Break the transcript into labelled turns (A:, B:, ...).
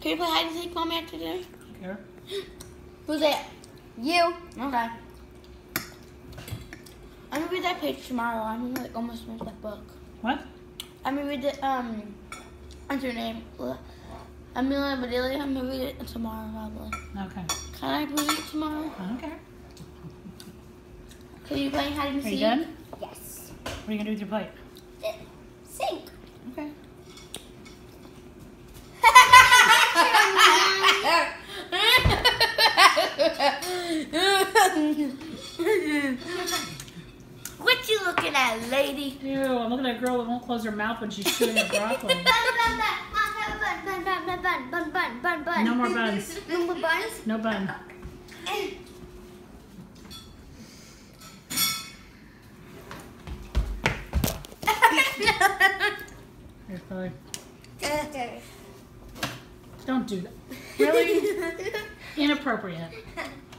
A: Can you play hide and seek, Mommy, after dinner?
B: Here.
A: Who's it?
C: You.
A: Okay. I'm gonna read that page tomorrow. I'm gonna like almost finish that book.
B: What?
A: I'm gonna read the what's her name? Amelia Bedelia. I'm gonna read it tomorrow probably.
B: Okay.
A: Can I read it tomorrow?
B: I don't care.
A: Can you play hide and
B: Are
A: seek?
B: you done?
C: Yes.
B: What are you gonna do with your plate?
C: Sink.
B: Okay.
A: What you looking at, lady?
B: Ew, I'm looking at a girl that won't close her mouth when she's chewing her broccoli.
C: Bun.
B: No more buns.
C: No more buns?
B: No bun. Here's Chloe. Don't do that. Really? Inappropriate.